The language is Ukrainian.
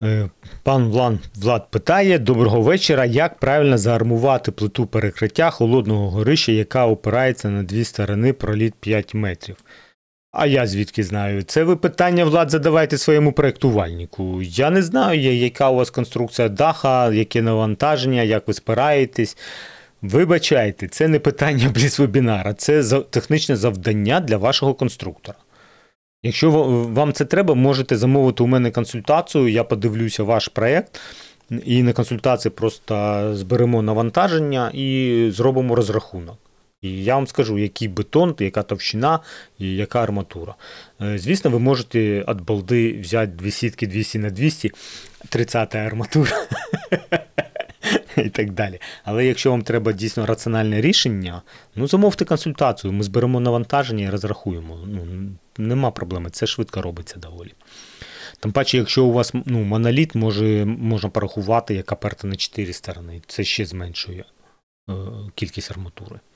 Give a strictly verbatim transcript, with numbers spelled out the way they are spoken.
Е, Пан Влад, Влад питає: доброго вечора. Як правильно заармувати плиту перекриття холодного горища, яка опирається на дві сторони, проліт п'ять метрів? А я звідки знаю? Це ви питання, Влад, задавайте своєму проєктувальнику. Я не знаю, яка у вас конструкція даха, яке навантаження, як ви спираєтесь. Вибачайте, це не питання бліц-вебінара, це технічне завдання для вашого конструктора. Якщо вам це треба, можете замовити у мене консультацію, я подивлюся ваш проєкт, і на консультації просто зберемо навантаження і зробимо розрахунок. І я вам скажу, який бетон, яка товщина і яка арматура. Звісно, ви можете від балди взяти дві сітки двісті на двісті, тридцята арматура і так далі. Але якщо вам треба дійсно раціональне рішення, ну замовте консультацію, ми зберемо навантаження і розрахуємо. Ну, нема проблеми, це швидко робиться доволі. Тим паче, якщо у вас ну, моноліт, може, можна порахувати, яка перта на чотири сторони. Це ще зменшує е, кількість арматури.